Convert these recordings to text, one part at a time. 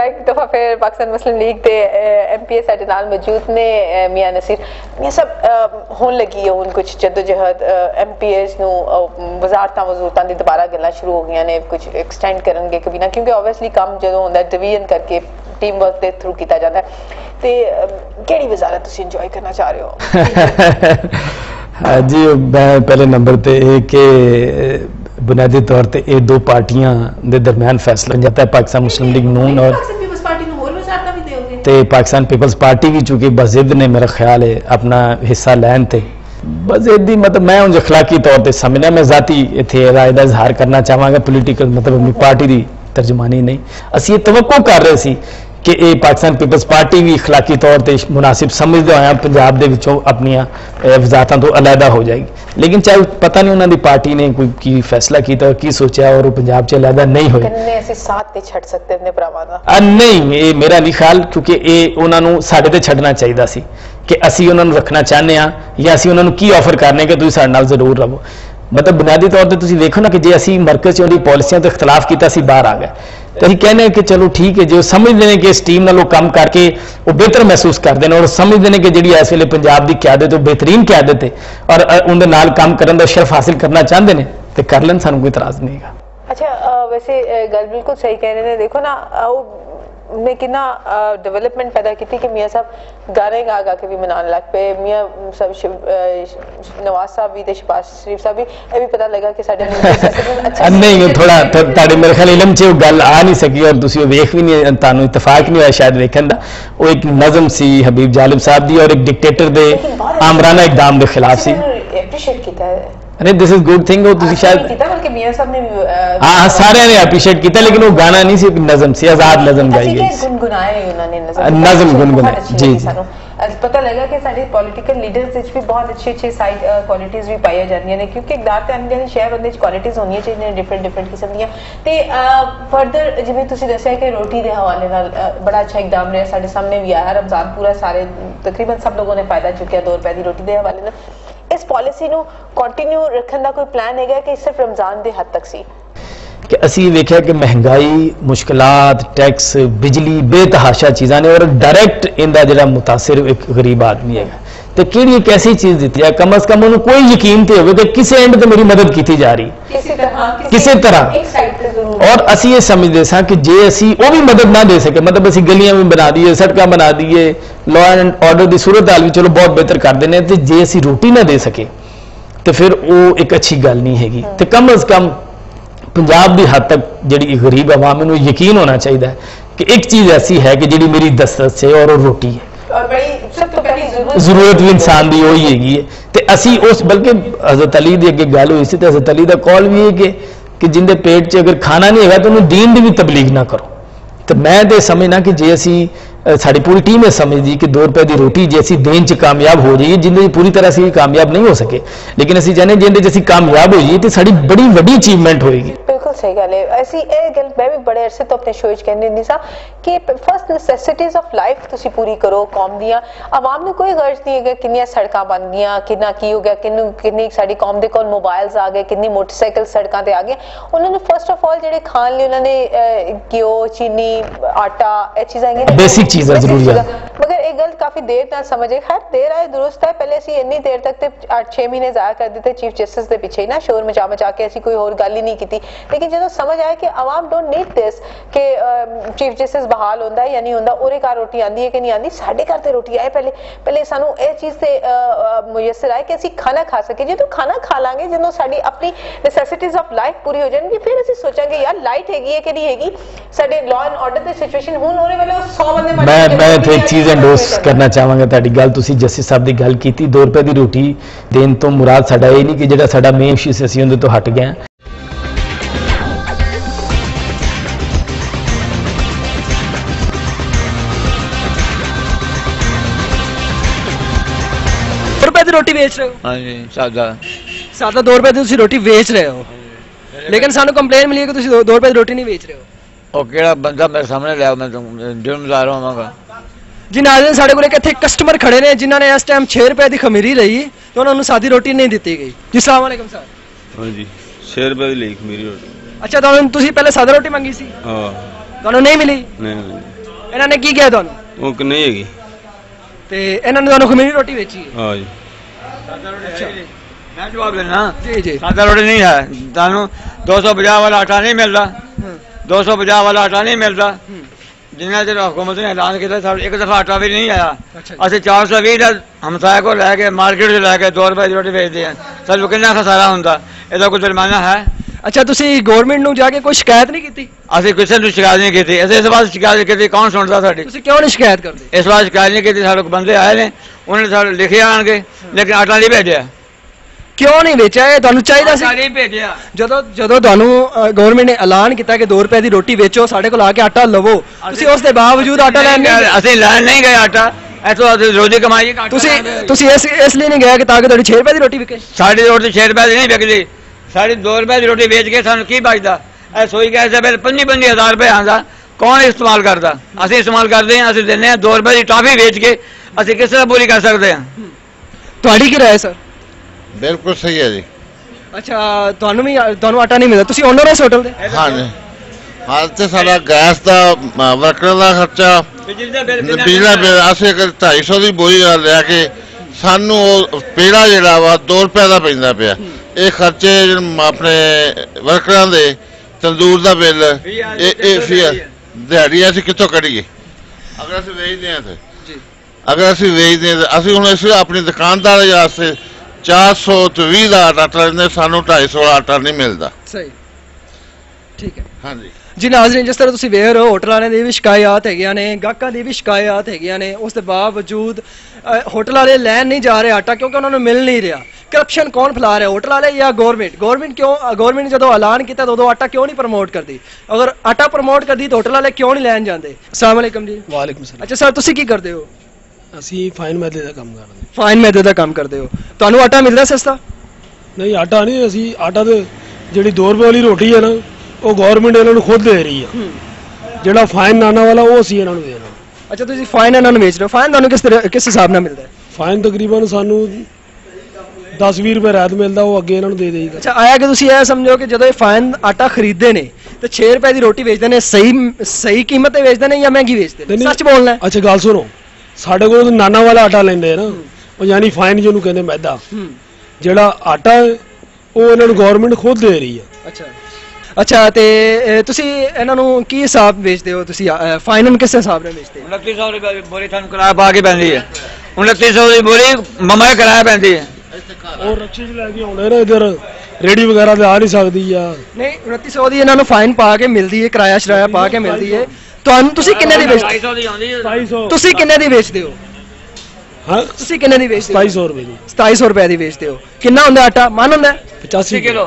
एक दफा फिर पाकिस्तान मुस्लिम लीग के MPA साडे नाल मौजूद ने मियां नसीर मियां सब होने लगी है हुण कुछ जद्दोजहद MPAs नूं वजारतां वजूरतां दी दोबारा गल्लां शुरू हो गईयां ने कुछ एक्सटेंड करनगे कभी ना क्योंकि ऑब्वियसली काम जदों हुंदा डिवीजन करके टीम वर्क दे थ्रू किया जाता है ते केड़ी वजारत तुसीं इंजॉय करना चाह रहे हो जी मैं पहले नंबर ते के बुनियादी तौर पर ये दो पार्टियां दे दरम्यान फैसला जाता है पाकिस्तान मुस्लिम लीग नून और पाकिस्तान पीपल्स पार्टी भी चूंकि बजिद ने मेरा ख्याल है अपना हिस्सा लैन थे बजिद ही मतलब मैं उन अखलाकी तौर पर समझना मैं जाती इतने राय का इजहार करना चाहवागा पोलीटिकल मतलब अपनी पार्टी की तर्जमानी नहीं असी तवक्को कर रहे सी कि ये पाकिस्तान पीपल्स पार्टी भी अखलाकी तौर पर मुनासिब समझते हुए पंजाब के विचों अपनिया वजारतों तो अलहदा हो जाएगी लेकिन चाहे पता नहीं उन्होंने पार्टी ने कोई की फैसला किया की सोचा और पंजाब च अलहदा नहीं होए नहीं ये मेरा नहीं ख्याल क्योंकि ये उन्होंने साडे ते छड्डना चाहिए सी कि असी उन्होंने रखना चाहते हैं या असी उन्होंने की ऑफर करने कि तुसीं साडे नाल जरूर रहो मतलब बुनियादी तौर पर तुसीं देखो ना कि जे असी मरकज़ च पॉलिसियां तो इख्तलाफ किया असी बाहर आ गए तो अं कहने कि चलो ठीक है जो समझते हैं कि इस टीम नाल काम करके वो बेहतर महसूस करते हैं और समझते हैं कि जी इस वे पंजाब की क्यादत बेहतरीन क्यादत है और उनके नाल काम करने का शर्फ हासिल करना चाहते हैं तो कर लें सानू कोई इतराज नहीं है। अच्छा वैसे गल बिल्कुल सही कह रहे हैं देखो ना ने कितना डेवलपमेंट पैदा की थी कि मियाँ साहब गाने गा गा के भी मनाने लग पे मियाँ सब नवाज साहब भी ते शहबाज शरीफ साहब भी ये भी पता लगा कि साडे अच्छा नहीं थोड़ा ताड़े मेरे ख्याल इलम च गल आ नहीं सकी और तुसी वेख भी नहीं तानू इतफाक नहीं होया शायद वेखन दा वो एक नज़म सी हबीब जालिब साहब दी और एक डिक्टेटर दे आमराना इकदाम के खिलाफ सी एप्रीशिएट कीता है अरे दिस इज गुड थिंग वो तुसी शायद हाँ सारे ने अप्रीशिएट किया लेकिन वो गाना नहीं सी नज़म सी आजाद नज़म गाई गई नज़म गुनगुनाए जी पता लगा कि साडी पॉलिटिकल लीडर्स विच भी बहुत अच्छे साइड क्वालिटीज भी पाई जांदियां ने क्योंकि इकदार ते आंदे ने शहर बंदे च क्वालिटीज होनी चाहिए डिफरेंट किस्म दियां ते फर्दर जिवें तुसीं दस्सिया कि रोटी दे हवाले नाल बड़ा अच्छा इकदाम रहा साडे सामने भी आया रमजान पूरा सारे तकरीबन सब लोगों ने फायदा चुकिया 2 रुपए की रोटी दे हवाले नाल इस पॉलिसी नूं कंटिन्यू रखने का कोई प्लान है कि सिर्फ रमजान के हद तक सी कि असी वेख्या कि महंगाई मुश्किलात टैक्स बिजली बेतहाशा चीज़ा ने और डायरैक्ट इनका जो मुतासिर एक गरीब आदमी है तो कि एक ऐसी चीज़ दी है कम अज कम उन्होंने कोई यकीन तो हो कि किसी एंड तो मेरी मदद की जा रही किसी तरह और असी ये समझते सा कि जे असी वो भी मदद ना दे सके मतलब असी गलियां भी बना दीए सड़क बना दीए लॉ एंड ऑर्डर की सूरत हाल भी चलो बहुत बेहतर कर देने तो जे असी रोटी ना दे सके तो फिर वो एक अच्छी गल नहीं हैगी तो कम अज कम पंजाब की हद तक जी गरीब आवाम में यकीन होना चाहिए कि एक चीज़ ऐसी है कि जी मेरी दस्तरस है और रोटी है जरूरत भी इंसान की वही हैगी है तो असी उस बल्कि हजरत अली की अगे गल हुई सी तो हजरत अली का कॉल भी है कि जिंदे पेट च अगर खाना नहीं है तो उन्हें दीन की भी तबलीग ना करो तो मैं तो समझना कि जे असी साड़ी पूरी टीम है समझदी कि 2 रुपए की रोटी जे असी देन च कामयाब हो जाइए जिंदे पूरी तरह से कामयाब नहीं हो सके लेकिन असी चाहते जिंदे असी कामयाब हो जाइए तो साड़ी बड़ी वड्डी अचीवमेंट होएगी बिल्कुल सही गल है ऐसी ये गल मैं भी बड़े अरसे तो अपने शो च कहनी हुंदी सा कि फर्स्ट नैसेसिटीज ऑफ लाइफ तुसी पूरी करो कौम दियां आवाम ने कोई गर्ज नहीं है किन्नियां सड़कां बन गईयां किन्ना की हो गया किन्नी साडी कौम दे कोल मोबाइल्स आ गए किन्नी मोटरसाइकिल सड़कां ते आ गए उन्होंने फर्स्ट ऑफ ऑल जेडे खान लिए उन्होंने घ्यो चीनी आटा ये चीज़ां बेसिक चीज़ां जरूरी है मगर एक गल काफी देर तक समझे खैर देर आए दुरुस्त है पहले असी इन्नी देर तक 8-6 महीने जाया कर दिते चीफ जस्टिस के पीछे ना शोर मचा के ऐसी कोई और गल ही नहीं की लेकिन जो समझ आया कि आवाम डोंट नीड दिस कि चीफ जस्टिस बहाल होंदा है या नहीं होंदा ओरे घर रोटी आंदी है कि नहीं आंदी साडे घर ते रोटी आए पहले सानू ये चीज़ से मुयसर आए कि असी खाना खा सके जो खाना खा लांगे जो साडी अपनी नैसेसिटीज ऑफ लाइफ पूरी हो जाएगी फिर असी सोचांगे यार लाइट हैगी है कि नहीं हैगी साडे लॉ एंड ऑर्डर दी सिचुएशन हुण ओरे वेले 100 बंदे मैं तो एक चीज़ एंडोर्स करना चाहांगा ताड़ी गल तुसी जस्टिस साहब की गल की 2 रुपए की रोटी देन तो मुराद साडा ये नहीं कि जिहड़ा साडा मेन इशू से असीं उहदे तो हट गए रोटी बेच रहे हो हाँ जी सादा 2 रुपए की रोटी बेच रहे हो लेकिन सानू कंप्लेन मिली है कि 2 रुपए की रोटी नहीं बेच रहे हो और केड़ा बंदा मेरे सामने लिया मैं जिम्मेदार होवांगा जी नाज़रीन साडे कोल इत्थे कस्टमर खड़े ने जिन्होंने इस टाइम 6 रुपए की खमीरी रही तो उन्होंने सादी रोटी नहीं दी गई जी अस्सलाम वालेकुम सर हाँ जी 6 रुपए की ली खमीरी रोटी अच्छा तो तुसीं पहले सादा रोटी मंगी सी हाँ तुहानू नहीं मिली नहीं ਇਹਨਾਂ ਨੇ ਕੀ ਕਿਹਾ ਤੁਹਾਨੂੰ? ਉਹ ਕਿ ਨਹੀਂ ਹੈਗੀ। ਤੇ ਇਹਨਾਂ ਨੇ ਤੁਹਾਨੂੰ ਖਮੀਰੀ ਰੋਟੀ ਵੇਚੀ ਹੈ? ਹਾਂ ਜੀ। मैं जवाब देना जी जी। सादा रोटी नहीं है, तानू 250 वाला आटा नहीं मिलता, 250 वाला आटा नहीं मिलता। जिन्ना चਿਰ हुकूमत ने ऐलान किया एक दफा आटा भी नहीं आया। असं 420 का हमसाए को लैके मार्केट से लैके 2 रुपए की रोटी बेचते हैं, सानू कितना खसारा होंदा, ਇਹਦਾ ਕੋਈ ਜੁਰਮਾਨਾ ਹੈ? ਅੱਛਾ ਤੁਸੀਂ ਗਵਰਨਮੈਂਟ ਨੂੰ ਜਾ ਕੇ ਕੋਈ ਸ਼ਿਕਾਇਤ ਨਹੀਂ ਕੀਤੀ? ਅਸੀਂ ਕਿਸੇ ਨੂੰ ਸ਼ਿਕਾਇਤ ਨਹੀਂ ਕੀਤੀ, ਅਸੀਂ ਇਸ ਵਾਰ ਸ਼ਿਕਾਇਤ ਕੀਤੀ, ਕੌਣ ਸੁਣਦਾ ਸਾਡੀ? ਤੁਸੀਂ ਕਿਉਂ ਨਹੀਂ ਸ਼ਿਕਾਇਤ ਕਰਦੇ? ਇਸ ਵਾਰ ਸ਼ਿਕਾਇਤ ਨਹੀਂ ਕੀਤੀ, ਸਾਡੇ ਕੋਲ ਬੰਦੇ ਆਏ ਨੇ, ਉਹਨਾਂ ਨੇ ਸਾਨੂੰ ਲਿਖਿਆ ਆਣਗੇ, ਲੇਕਿਨ ਆਟਾ ਨਹੀਂ ਭੇਜਿਆ। ਕਿਉਂ ਨਹੀਂ ਵੇਚਿਆ? ਇਹ ਤੁਹਾਨੂੰ ਚਾਹੀਦਾ ਸੀ। ਨਹੀਂ ਭੇਜਿਆ। ਜਦੋਂ ਤੁਹਾਨੂੰ ਗਵਰਨਮੈਂਟ ਨੇ ਐਲਾਨ ਕੀਤਾ ਕਿ 2 ਰੁਪਏ ਦੀ ਰੋਟੀ ਵੇਚੋ, ਸਾਡੇ ਕੋਲ ਆ ਕੇ ਆਟਾ ਲਵੋ, ਤੁਸੀਂ ਉਸ ਦੇ ਬਾਵਜੂਦ ਆਟਾ ਲੈਣ ਨਹੀਂ ਗਏ। ਅਸੀਂ ਲੈਣ ਨਹੀਂ ਗਏ ਆਟਾ, ਇੱਥੋਂ ਅਸੀਂ ਰੋਜੀ ਕਮਾਈ। ਤੁਸੀਂ ਇਸ ਲਈ ਨਹੀਂ ਗਏ ਕਿ ਤਾਂ ਕਿ ਤੁਹਾਡੀ 6 ਰੁਪਏ ਦੀ ਰੋਟੀ ਵਿਕੇ? ਸਾਡੀ ਰੋਟੀ 6 ਰੁਪਏ ਦੀ ਨਹੀਂ ਵਿਕਦੀ, ਸਾਡੀ 2 ਰੁਪਏ ਦੀ ਰੋਟੀ ਵੇਚ ਕੇ ਸਾਨੂੰ ਕੀ ਬਚਦਾ? ਇਹ ਸੋਈ ਗੈਸ ਦਾ ਬਿੱਲ 25,000 ਰੁਪਏ ਆਉਂਦਾ, ਕੌਣ ਇਸਤੇਮਾਲ ਕਰਦਾ? ਅਸੀਂ ਇਸਤੇਮਾਲ ਕਰਦੇ ਹਾਂ, ਅਸੀਂ ਦਿੰਦੇ ਹਾਂ 2 ਰੁਪਏ ਦੀ ਟਾਫੀ ਵੇਚ ਕੇ, ਅਸੀਂ ਕਿਸ ਤਰ੍ਹਾਂ ਪੂਰੀ ਕਰ ਸਕਦੇ ਹਾਂ? ਤੁਹਾਡੀ ਕੀ ਰਾਏ ਸਰ? ਬਿਲਕੁਲ ਸਹੀ ਹੈ ਜੀ। ਅੱਛਾ ਤੁਹਾਨੂੰ ਆਟਾ ਨਹੀਂ ਮਿਲਦਾ, ਤੁਸੀਂ ਓਨਰ ਹੋ ਇਸ ਹੋਟਲ ਦੇ? ਹਾਂ ਜੀ। ਹਾਲ ਤੇ ਸਾਡਾ ਗੈਸ ਦਾ ਵਰਕਰ ਦਾ ਖਰਚਾ, ਬਿਜਲੀ ਦਾ ਬਿੱਲ, ਅਸੀਂ ਅਗਰ 250 ਦੀ ਬੋਰੀ ਲਿਆ ਕੇ ਸਾਨੂੰ ਉਹ ਪੇੜਾ ਜਿਹੜਾ ਵਾ 2 ਰੁਪਏ ਦਾ ਪੈਂਦਾ ਪਿਆ। ਇਹ ਖਰਚੇ ਆਪਣੇ ਵਰਕਰਾਂ ਦੇ, ਤੰਦੂਰ ਦਾ ਬਿੱਲ, ਇਹ ਦਿਹਾੜੀ ਅਸੀਂ ਕਿੱਥੋਂ ਕੱਢੀਏ? ਅਗਰ ਅਸੀਂ ਵੇਚਦੇ ਹਾਂ ਤੇ ਅਸੀਂ ਹੁਣ ਇਸ ਆਪਣੀ ਦੁਕਾਨਦਾਰ ਵਾਸਤੇ 420 ਦਾ ਆਟਾ ਲੈਂਦੇ, ਸਾਨੂੰ 250 ਵਾਲਾ ਆਟਾ ਨਹੀਂ ਮਿਲਦਾ। ਸਹੀ, ਠੀਕ ਹੈ। ਹਾਂਜੀ ਜੀ ਨਾਜ਼ਰੀਨ, ਜਿਸ ਤਰ੍ਹਾਂ ਤੁਸੀਂ ਵੇਖ ਰਹੇ ਹੋ, ਹੋਟਲ ਵਾਲਿਆਂ ਦੀ ਵੀ ਸ਼ਿਕਾਇਤ ਹੈਗੀਆਂ ਨੇ, ਗਾਹਕਾਂ ਦੀ ਵੀ ਸ਼ਿਕਾਇਤ ਹੈਗੀਆਂ ਨੇ, ਉਸ ਦੇ ਬਾਵਜੂਦ ਹੋਟਲ ਵਾਲੇ ਲੈਣ ਨਹੀਂ ਜਾ ਰਹੇ ਆਟਾ, ਕਿਉਂਕਿ ਉਹਨਾਂ ਨੂੰ ਮਿਲ ਨਹੀਂ ਰਿਹਾ। ਕਰਪਸ਼ਨ ਕੌਣ ਫੈਲਾ ਰਿਹਾ, ਹੋਟਲ ਵਾਲੇ ਜਾਂ ਗਵਰਨਮੈਂਟ? ਗਵਰਨਮੈਂਟ ਜਦੋਂ ਐਲਾਨ ਕੀਤਾ ਤਾਂ ਉਦੋਂ ਆਟਾ ਕਿਉਂ ਨਹੀਂ ਪ੍ਰਮੋਟ ਕਰਦੀ? ਅਗਰ ਆਟਾ ਪ੍ਰਮੋਟ ਕਰਦੀ ਤਾਂ ਹੋਟਲ ਵਾਲੇ ਕਿਉਂ ਨਹੀਂ ਲੈਣ ਜਾਂਦੇ? ਅਸਲਾਮ ਵਾਲੇਕਮ ਜੀ। ਵਾਲੇਕੁਮ ਸਲਾਮ। ਅੱਛਾ ਸਰ, ਤੁਸੀਂ ਕੀ ਕਰਦੇ ਹੋ? ਅਸੀਂ ਫਾਈਨ ਮੈਦੇ ਦਾ ਕੰਮ ਕਰਦੇ ਹਾਂ। ਫਾਈਨ ਮੈਦੇ ਦਾ ਕੰਮ ਕਰਦੇ ਹੋ, ਤੁਹਾਨੂੰ ਆਟਾ ਮਿਲਦਾ ਸਸਤਾ? ਨਹੀਂ, ਆਟਾ ਨਹੀਂ, ਅਸੀਂ ਆਟਾ ਤੇ ਜਿਹੜੀ 2 ਰੁਪਏ ਵਾਲੀ ਰੋਟੀ ਹੈ ਨਾ, ਉਹ ਗਵਰਨਮੈਂਟ ਇਹਨਾਂ ਨੂੰ ਖੁਦ ਦੇ ਰਹੀ ਆ। ਜਿਹੜਾ ਫਾਈਨ ਨਾਨਾ ਵਾਲਾ ਉਹ ਅਸੀਂ ਇਹਨਾਂ ਨੂੰ ਦੇਣਾ। ਅੱਛਾ ਤੁਸੀਂ ਫਾਈਨ ਇਹਨਾਂ ਨੂੰ ਵੇਚ ਰਹੇ ਹੋ, ਫਾਈਨ ਤੁਹਾਨੂੰ ਕਿਸ ਹਿਸਾਬ ਨਾਲ ਮਿਲਦਾ ਹੈ? ਫਾਈਨ ਤਕਰੀਬਨ ਸਾਨੂੰ 10-20 ਰੁਪਏ ਰਾਤ ਮਿਲਦਾ, ਉਹ ਅੱਗੇ ਇਹਨਾਂ ਨੂੰ ਦੇ ਦੇਈਦਾ। ਅੱਛਾ, ਆਇਆ ਕਿ ਤੁਸੀਂ ਇਹ ਸਮਝੋ ਕਿ ਜਦੋਂ ਇਹ ਫਾਈਨ ਆਟਾ ਖਰੀਦਦੇ ਨੇ ਤੇ 6 ਰੁਪਏ ਦੀ ਰੋਟੀ ਵੇਚਦੇ ਨੇ, ਸਹੀ ਕੀਮਤ ਤੇ ਵੇਚਦੇ ਨੇ ਜਾਂ ਮਹਿੰਗੀ ਵੇਚਦੇ ਨੇ? ਸੱਚ ਬੋਲਣਾ। ਅੱਛਾ ਗੱਲ ਸੁਣੋ, ਸਾਡੇ ਕੋਲ ਨਾਨਾ ਵਾਲਾ ਆਟਾ ਲੈਂਦੇ ਨਾ, ਉਹ ਯਾਨੀ ਫਾਈਨ ਜਿਹਨੂੰ ਕਹਿੰਦੇ ਮੈਦਾ, ਜਿਹੜਾ ਆਟਾ ਉਹ ਇਹਨਾਂ ਨੂੰ ਗਵਰਨਮੈਂਟ ਖੁਦ ਦੇ ਰਹੀ ਆ। ਅੱਛਾ ਤੇ ਤੁਸੀਂ ਇਹਨਾਂ ਨੂੰ ਕੀ ਹਿਸਾਬ ਵੇਚਦੇ ਹੋ? ਤੁਸੀਂ ਫਾਈਨ ਨੂੰ ਕਿਸ ਹਿਸਾਬ ਨਾਲ ਵੇਚਦੇ ਹੋ? 2900 ਰੁਪਏ ਬੋਰੀ ਤੁਹਾਨੂੰ ਕਿਰਾਇਆ ਪਾ ਕੇ ਪੈਂਦੀ ਹੈ, 2900 ਦੀ ਬੋਰੀ ਮਮਾ ਕਿਰਾਇਆ ਪੈਂਦੀ ਹੈ। ਉਹ ਰਕਸ਼ੇ 'ਚ ਲੈ ਕੇ ਆਉਂਦੇ ਨੇ, ਇੱਧਰ ਰੇੜੀ ਵਗੈਰਾ ਤੇ ਆ ਨਹੀਂ ਸਕਦੀ ਆ। ਨਹੀਂ, 2900 ਦੀ ਇਹਨਾਂ ਨੂੰ ਫਾਈਨ ਪਾ ਕੇ ਮਿਲਦੀ ਹੈ, ਕਿਰਾਇਆ ਸ਼ਰਾਇਆ ਪਾ ਕੇ ਮਿਲਦੀ ਹੈ। ਤੁਸੀਂ ਕਿੰਨੇ ਦੀ ਵੇਚਦੇ? 250 ਦੀ ਆਉਂਦੀ ਹੈ। 250। ਤੁਸੀਂ ਕਿੰਨੇ ਦੀ ਵੇਚਦੇ ਹੋ? ਹਾਂ, ਤੁਸੀਂ ਕਿੰਨੇ ਦੀ ਵੇਚਦੇ ਹੋ? 250 ਰੁਪਏ ਦੀ। 2700 ਰੁਪਏ ਦੀ ਵੇਚਦੇ ਹੋ। ਕਿੰਨਾ ਹੁੰਦਾ ਆਟਾ? ਮਨ ਹੁੰਦਾ 85 ਕਿਲੋ।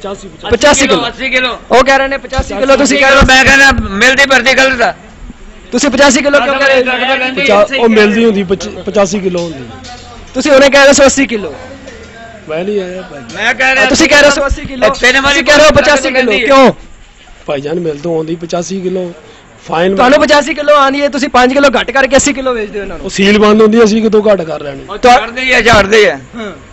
85 ਕਿਲੋ। 80 ਕਿਲੋ ਉਹ ਕਹਿ ਰਹੇ ਨੇ 85 ਕਿਲੋ, ਤੁਸੀਂ ਕਹਿ ਰਹੇ ਹੋ। ਮੈਂ ਕਹਿੰਦਾ ਮਿਲਦੀ ਭਰਤੀ ਗਲਤ ਆ। ਤੁਸੀਂ 85 ਕਿਲੋ ਕਿਉਂ ਕਹਿ ਰਹੇ ਹੋ? ਉਹ ਮਿਲਦੀ ਹੁੰਦੀ 85 ਕਿਲੋ ਹੁੰਦੀ। ਤੁਸੀਂ ਉਹਨੇ ਕਹਿ ਰਹੇ 180 ਕਿਲੋ। ਮੈਂ ਨਹੀਂ ਆਇਆ ਭਾਈ, ਮੈਂ ਕਹਿ ਰਿਹਾ ਤੁਸੀਂ ਕਹਿ ਰਹੇ 180 ਕਿਲੋ, ਤੁਸੀਂ ਕਹਿ ਰਹੇ ਹੋ 85 ਕਿਲੋ ਕਿਉਂ? ਭਾਈਜਾਨ ਮਿਲ ਤੋਂ ਆਉਂਦੀ 85 ਕਿਲੋ ਫਾਈਨ। ਤੁਹਾਨੂੰ 85 ਕਿਲੋ ਆਂਦੀ ਹੈ, ਤੁਸੀਂ 5 ਕਿਲੋ ਘੱਟ ਕਰਕੇ 80 ਕਿਲੋ ਵੇਚਦੇ ਹੋ ਇਹਨਾਂ ਨੂੰ। ਉਹ ਸੀਲ ਬੰਦ ਹੁੰਦੀ, ਅਸੀਂ ਕਿਤੋਂ ਘੱਟ ਕਰ ਰਹੇ ਨੇ। ਝਾੜਦੇ ਆ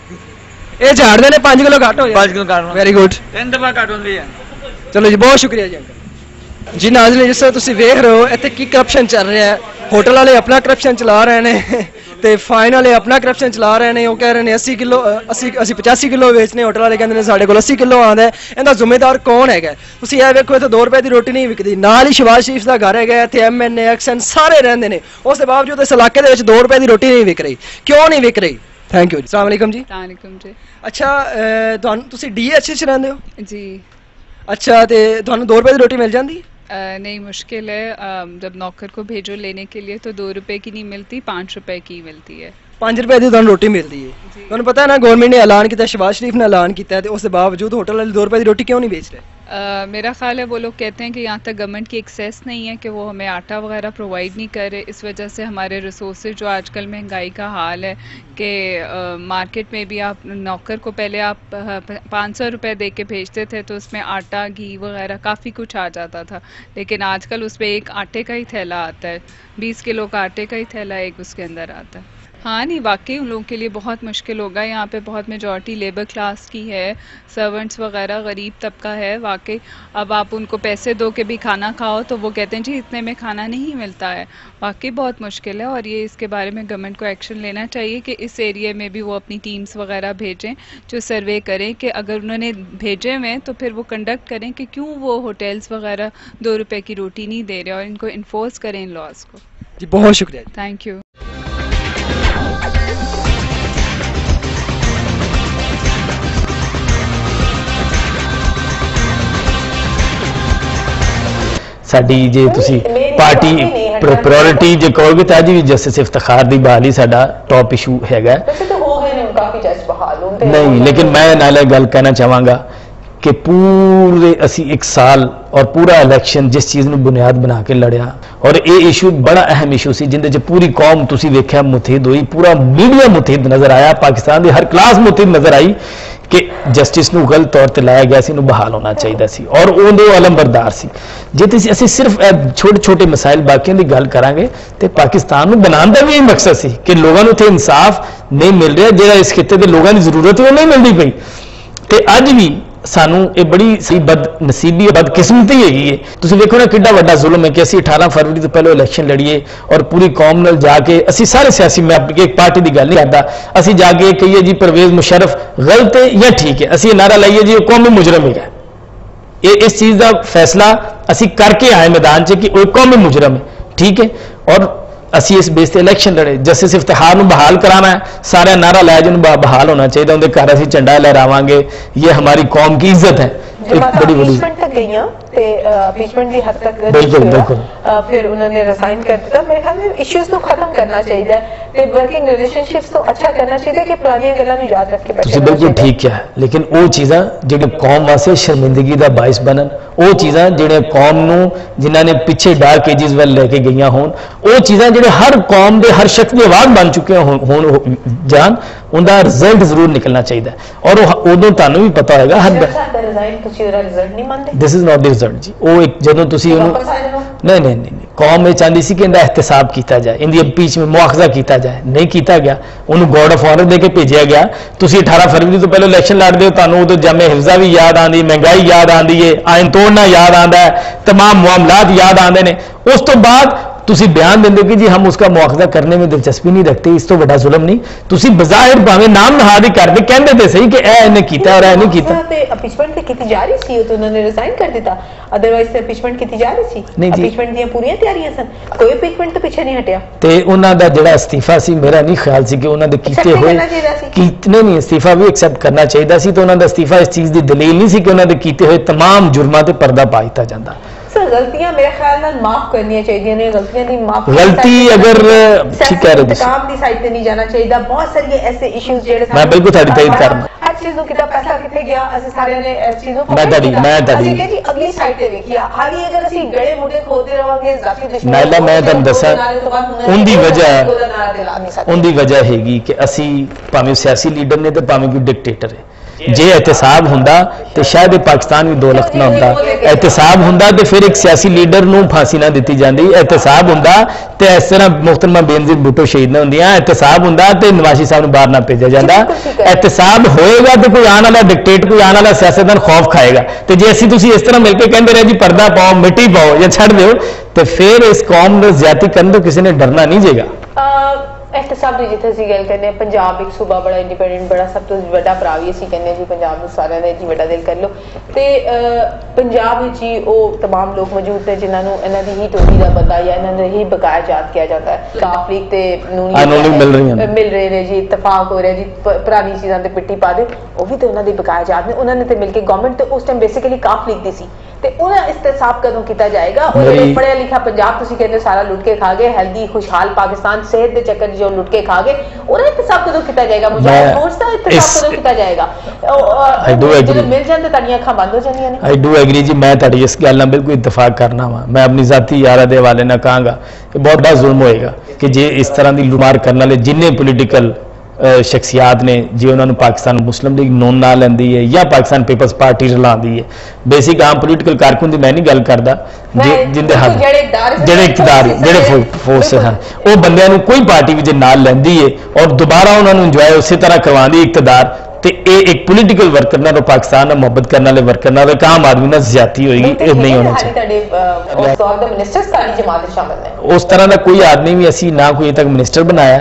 ਇਹ ਝਾੜਦੇ ਨੇ 5 ਕਿਲੋ ਘੱਟ ਹੋ ਜਾਂਦਾ। 5 ਕਿਲੋ ਘੱਟ, ਵੈਰੀ ਗੁੱਡ। 3 ਦਫਾ ਘੱਟ ਹੁੰਦੀ ਹੈ। ਚਲੋ ਜੀ, ਬਹੁਤ ਸ਼ੁਕਰੀਆ ਜੀ ਅੰਕਲ ਜੀ। ਨਾਜ਼ਰੀਨ, ਜਿਸ ਤਰ੍ਹਾਂ ਤੁਸੀਂ ਵੇਖ ਰਹੇ ਹੋ, ਇੱਥੇ ਕੀ ਕਰਪਸ਼ਨ ਚੱਲ ਰਿਹਾ ਹੈ। ਹੋਟਲ ਵਾਲੇ ਆਪਣਾ ਕਰਪਸ਼ਨ ਚਲਾ ਰਹੇ ਨੇ ਤੇ ਫਾਈਨ ਵਾਲੇ ਆਪਣਾ ਕਰਪਸ਼ਨ ਚਲਾ ਰਹੇ ਨੇ। ਉਹ ਕਹਿ ਰਹੇ ਨੇ 80 ਕਿਲੋ, ਅਸੀਂ 85 ਕਿਲੋ ਵੇਚਨੇ, ਹੋਟਲ ਵਾਲੇ ਕਹਿੰਦੇ ਨੇ ਸਾਡੇ ਕੋਲ 80 ਕਿਲੋ ਆਉਂਦਾ। ਇਹਦਾ ਜ਼ਿੰਮੇਦਾਰ ਕੌਣ ਹੈਗਾ? ਤੁਸੀਂ ਇਹ ਵੇਖੋ, ਇੱਥੇ 2 ਰੁਪਏ ਦੀ ਰੋਟੀ ਨਹੀਂ ਵਿਕਦੀ, ਨਾਲ ਹੀ ਸ਼ਹਿਬਾਜ਼ ਸ਼ਰੀਫ ਦਾ ਘਰ ਹੈਗਾ, ਇੱਥੇ MNA ਐਕਸ਼ਨ ਸਾਰੇ ਰਹਿੰਦੇ ਨੇ, ਉਸ ਦੇ ਬਾਵਜੂਦ ਇਸ ਇਲਾਕੇ ਦੇ ਵਿੱਚ 2 ਰੁਪਏ ਦੀ ਰੋਟੀ ਨਹੀਂ ਵਿਕ ਰਹੀ। ਕਿਉਂ ਨਹੀਂ ਵਿਕ ਰਹੀ? ਥੈਂਕ ਯੂ ਜੀ। ਅਸਲਾਮ ਵਾਲੇਕਮ ਜੀ। ਵਾਲੇਕੁਮ ਜੀ। ਅੱਛਾ, ਤੁਸੀਂ DH 'ਚ ਰਹਿੰਦੇ ਹੋ? जी। अच्छा, तो ਤੁਹਾਨੂੰ 2 रुपए की रोटी मिल जाती? नहीं, मुश्किल है। जब नौकर को भेजो लेने के लिए तो 2 रुपए की नहीं मिलती, 5 रुपए की मिलती है। 5 रुपए की ਤੁਹਾਨੂੰ ਰੋਟੀ ਮਿਲਦੀ ਹੈ। ਤੁਹਾਨੂੰ ਪਤਾ ਹੈ ਨਾ, ਗਵਰਨਮੈਂਟ ਨੇ ਐਲਾਨ ਕੀਤਾ, ਸ਼ਹਿਬਾਜ਼ ਸ਼ਰੀਫ ਨੇ ਐਲਾਨ ਕੀਤਾ ਤੇ ਉਸ ਦੇ ਬਾਵਜੂਦ ਹੋਟਲ ਵਾਲੇ 2 रुपए की रोटी क्यों नहीं बेच रहे? मेरा ख्याल है वो लोग कहते हैं कि यहाँ तक गवर्नमेंट की एक्सेस नहीं है कि वो हमें आटा वगैरह प्रोवाइड नहीं कर रहे। इस वजह से हमारे रिसोर्सेज, जो आजकल महंगाई का हाल है कि मार्केट में भी आप नौकर को पहले आप 500 रुपये दे के भेजते थे तो उसमें आटा, घी वगैरह काफ़ी कुछ आ जाता था, लेकिन आजकल उसमें एक आटे का ही थैला आता है, 20 किलो का आटे का ही थैला एक उसके अंदर आता है। हाँ नहीं, वाकई उन लोगों के लिए बहुत मुश्किल होगा। यहाँ पे बहुत मेजॉरिटी लेबर क्लास की है, सर्वेंट्स वगैरह गरीब तबका है वाकई। अब आप उनको पैसे दो कि भी खाना खाओ तो वो कहते हैं जी इतने में खाना नहीं मिलता है। वाकई बहुत मुश्किल है और ये इसके बारे में गवर्नमेंट को एक्शन लेना चाहिए कि इस एरिया में भी वो अपनी टीम्स वगैरह भेजें जो सर्वे करें कि अगर उन्होंने भेजे हुए हैं तो फिर वो कंडक्ट करें कि क्यों वो होटल्स वगैरह 2 रुपए की रोटी नहीं दे रहे और इनको इन्फोर्स करें इन लॉज को। जी बहुत शुक्रिया। Thank you. ਸਾਡੀ ਜੇ ਤੁਸੀਂ ਪਾਰਟੀ ਪ੍ਰਾਇੋਰਟੀ ਜੇ ਕਹੋਗੇ ਤਾਂ ਅੱਜ ਵੀ ਜਸਟਿਸ ਇਫਤਖਾਰ ਦੀ ਬਹਾਲੀ ਸਾਡਾ ਟੌਪ ਇਸ਼ੂ ਹੈਗਾ। नहीं, लेकिन मैं नाले गल कहना चाहांगा कि पूरे असी 1 साल और पूरा इलैक्शन जिस चीज़ ਨੂੰ बुनियाद बना के लड़िया और ये इशू बड़ा अहम इशू सी जिंदे च पूरी कौम तुसी वेख्या मुतहिद हुई, पूरा मीडिया मुतहिद नज़र आया, पाकिस्तान की हर क्लास मुतहिद नज़र आई कि जस्टिस ਨੂੰ गलत तौर पर लाया गया सी, इन्हू बहाल होना चाहिए सी और उदों अलमबरदार सी। जे असीं सिर्फ छोटे छोटे मसाइल बाकियों की गल करांगे तो पाकिस्तान ਨੂੰ बनाने का भी यही मकसद सी कि लोगों को इत्थे इंसाफ नहीं मिल रहा, जो इस खिते के लोगों की जरूरत है वो नहीं मिलती पई। तो अज भी सानू ये बड़ी सी बदनसीबी बदकिस्मती हैगी है। तुसीं देखो ना किड्डा वड्डा जुल्म है कि असीं 18 फरवरी तो पहले इलैक्शन लड़ीए और पूरी कौम नाल जाके असीं सारे सियासी, मैं एक पार्टी की गल नहीं करता, असीं जाके कहिए जी परवेज मुशर्रफ गलत है या ठीक है, असीं नारा लाइए जी कौमी मुजरम है। ये इस चीज़ का फैसला असीं करके आए मैदान च कि वो कौमी मुजरम है, ठीक है। और असी इस बेस से इलैक्शन लड़े, जस्टिस इफ्तिखार ਨੂੰ बहाल कराना है, सारा नारा लाया जिन्होंने बहाल होना चाहिए, उनके घर असी झंडा लहरावांगे, ये हमारी कौम की इज्जत है। बड़ी बड़ी बिल्कुल बिल्कुल फिर उन्होंने रिजाइन कर दिया। मेरे ख्याल में इश्यूज को खत्म करना चाहिए, वर्किंग रिलेशनशिप्स को अच्छा करना चाहिए कि पुरानी गल्लां नूं याद रख के बैठे। बिल्कुल ठीक है, लेकिन वो चीज़ां जिहड़ियां कौम वास्ते शर्मिंदगी का बाइस बनन, वो चीज़ां जिहड़ियां कौम नूं जिन्हां ने पिछे डार्क एजिज वाल लैके गईयां होण, वो चीज़ां जिहड़े हर कौम के हर शख्स की आवाज़ बन चुके होण जान, उनका रिजल्ट जरूर निकलना चाहिए। और उदों तुहानूं भी पता होगा हर this is not the result जी। वो एक जदों तुसीं नहीं नहीं नहीं कौम ये चाहती सी कि इनका एहतसाब किया जाए, इनकी इंपीच में मुआखजा किया जाए, नहीं किया गया, उन्होंने गॉड ऑफ ऑनर दे के भेजा गया। तुसीं 18 फरवरी तो पहले इलैक्शन लड़ते हो, तुहानूं उदों जामे हिफ्जा भी याद आती, महंगाई याद आती है, आइन तोड़ना याद आता है, तमाम मामलात याद आते हैं। उस तो बाद तुसी बयान देंगे कि जी हम उसका मुआखजा करने में दिलचस्पी नहीं रखते, इस तो बड़ा जुल्म नहीं। तुसी बज़ाहिर भावें नाम नहाद ही करते कहते थे सही कि ए इन्हें कीता और ए नहीं कीता। अपीचमेंट ते कीती जा रही सी तो उन्होंने रिजाइन कर दिता, अदरवाइज ते अपीचमेंट कीती जा रही सी। अपीचमेंट दी पूरी तैयारियां सन, कोई अपीचमेंट तो पीछे नहीं हटिया। ते उन्हां दा जिहड़ा इस्तीफा सी, मेरा नहीं ख्याल सी कि उन्हां दे कीते होए कितने नहीं इस्तीफा भी एक्सेप्ट करना चाहिए सी। तो उन्हां दा इस्तीफा इस चीज़ की दलील नहीं सी कि उन्हां दे कीते होए तमाम जुर्मां ते पर्दा पा दित्ता जांदा। सर गलतियां मेरे ख्याल नाल माफ करनी चाहिए ने, गलतियां दी माफ गलती अगर ठीक कह रहे हो काम दी साइड पे नहीं जाना चाहिए। बहुत सारे ऐसे इश्यूज जेड़े मैं बिल्कुल थोड़ी तैयारी करना हर चीज नु कितना पैसा किथे गया, असि सारे ने इस चीजों को मैं तड़ी असि कहती अगली साइड पे देखिया हाली अगर असि गड़े मुड़े खोदे रहांगे जाती दुश्मन नाला मैं तुहानू दसा उनकी वजह हैगी कि असी भावें सियासी लीडर ने तो भावें कोई डिक्टेटर है। जे एहतसाब हुंदा तो शायद पाकिस्तान भी 2 लख ना हुंदा, एहतसाब हुंदा तो फिर एक सियासी लीडर नूं फांसी ना दी जाती, एहतसाब हुंदा तो इस तरह मुख्तरमा बेनज़ीर भुट्टो शहीद ना होंदियां, एहतसाब हुंदा तो नवाजी साहब नूं बाहर ना भेजा जाता। एहतसाब होएगा तो कोई आने वाला डिक्टेट, कोई आने वाला सियासतदान खौफ खाएगा। तो जे असीं तुसीं इस तरह मिलकर कहते रहे जी पर्दा पाओ, मिट्टी पाओ या छड़ दो, तो फिर इस कौम ने ज्यादती करने तो किसी ने डरना नहीं जेगा। एहतसाब की जिथे असीं गल करने, पंजाब एक सूबा बड़ा इंडिपेंडेंट, बड़ा सब तो बड़ा भरा भी असीं कहने जी पंजाब नूं सारिआं ने जी बड़ा दिल कर लो। तो पंजाब विच ही वो तमाम लोग मौजूद ने जिन्हां नूं इन्हां दी ही टोली दा पता या इन्हां दे ही बकाया याद किया जाता है। काफ लीग ते नूनी मिल रहे ने जी, इतफाक हो रहा जी, पुरानी चीज़ां ते पिट्टी पा दे, वो भी तो उन्हां दी बकाया याद ने। उन्होंने तो मिलकर गवर्नमेंट तो उस टाइम बेसिकली काफ लीग दी सी, तो उन्हें इस्तेसाब कदों किया जाएगा। पढ़िया लिखा पंजाब तुसीं कहंदे सारा लुट के खा गए, हेल्दी खुशहाल पाकिस्तान सेहत के चक्कर जो लुट के खा गए, उन्हें इस्तेसाब कदों किया जाएगा? मुजाहिद फोर्स का इस्तेसाब कदों किया जाएगा? जो मिल जाते ताड़ियां अखां बंद हो जांदियां ने। आई डू एग्री जी, मैं ताड़ी इस गल नाल बिल्कुल इतफाक करना वा। मैं अपनी जाती यारा दे हवाले नाल कहांगा कि बहुत बड़ा जुल्म होएगा कि जे इस तरह की लुमार करने वाले जिन्ने पोलीटिकल शख्सियात ने जे उन्होंने पाकिस्तान मुस्लिम लीग नोन ना लैंदी है या पाकिस्तान पीपल्स पार्टी रलांदी है, बेसिक आम पोलीटिकल कारकुन की मैं नहीं गल करदा, जिंदे हक ਜਿਹੜੇ ਇਕਤਦਾਰ ਜਿਹੜੇ ਫੋਰਸ ਹਨ ਉਹ ਬੰਦਿਆਂ ਨੂੰ ਕੋਈ ਪਾਰਟੀ ਵੀ ਜੇ ਨਾਲ ਲੈਂਦੀ ਹੈ ਔਰ ਦੁਬਾਰਾ ਉਹਨਾਂ ਨੂੰ ਇੰਜੋਏ ਉਸੇ ਤਰ੍ਹਾਂ ਕਰਵਾਉਂਦੀ ਇਕਤਦਾਰ, ਤੇ ਇਹ ਇੱਕ ਪੋਲੀਟੀਕਲ ਵਰਕਰ ਨਾਲ ਪਾਕਿਸਤਾਨ ਨਾਲ ਮੁਹੱਬਤ ਕਰਨ ਵਾਲੇ ਵਰਕਰ ਨਾਲ ਇੱਕ ਆਮ ਆਦਮੀ ਨਾਲ ਜ਼ਿਆਦਤੀ ਹੋਏਗੀ, ਇਹ ਨਹੀਂ ਹੋਣਾ ਚਾਹੀਦਾ। ਉਸ ਤਰ੍ਹਾਂ ਦਾ ਕੋਈ ਆਦਮੀ ਵੀ ਅਸੀਂ ਨਾ ਕੋਈ ਤੱਕ ਮਿਨਿਸਟਰ ਬਣਾਇਆ